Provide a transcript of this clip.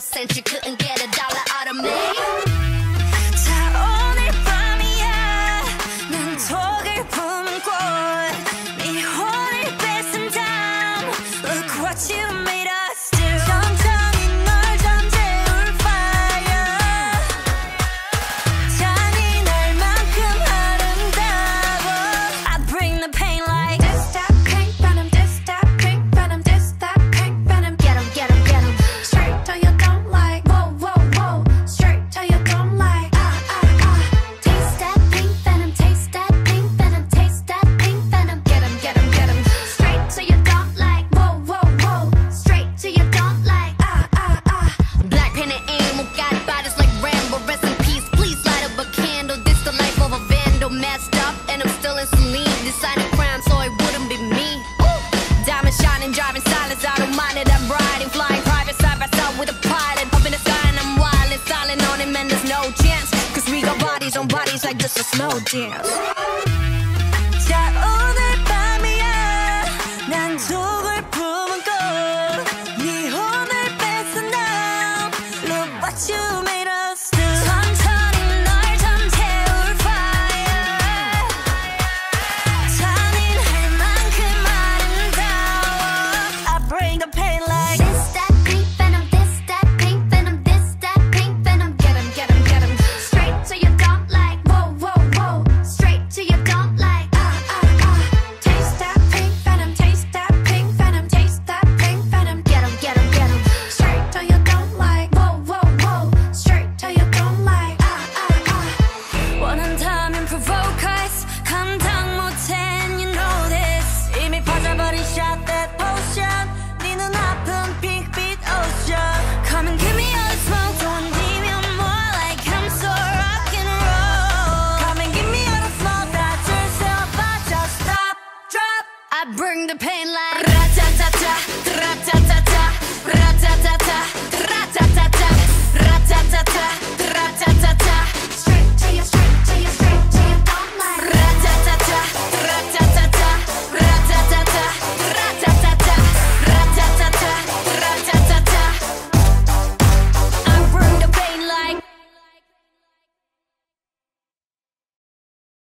cent, you couldn't get a dollar out of me. 자 오늘 밤이야 난 독을 품은 꽃네 혼을 뺏은 다음 Look what you made us do 천천히 널 잠재울 fire 잔인할 만큼 아름다워 I bring the pain like This that pink venom, this that pink venom, this that pink venom Get 'em, get 'em, get 'em. Straight till you don't like Whoa, whoa, whoa Straight till you don't like Taste that pink venom, taste that pink venom, taste that pink venom. Get 'em, get 'em, get 'em. Straight till you don't like. Whoa, whoa, whoa Straight till you don't like. Black pen and animal got bodies like Rambo. Rest in peace, please light up a candle. This the life of a vandal, messed up, and I'm still in some lean. Deciding crime, so it wouldn't be me. Ooh. Diamond shining, driving silence, I don't mind it. I'm riding, flying private side by side with a pilot. Up in the sky and I'm wild and silent on him, and there's no chance. Cause we got bodies on bodies like this a slow dance. 자 오늘 밤이야 난 독을 품은 꽃네 혼을 뺏은 다음 Look what you made